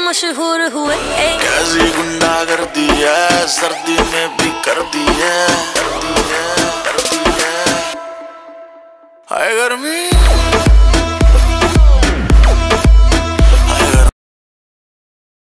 मशहूर हुए। कैसी गुंडा कर दी है, सर्दी में भी कर दी है, हाय गर्मी।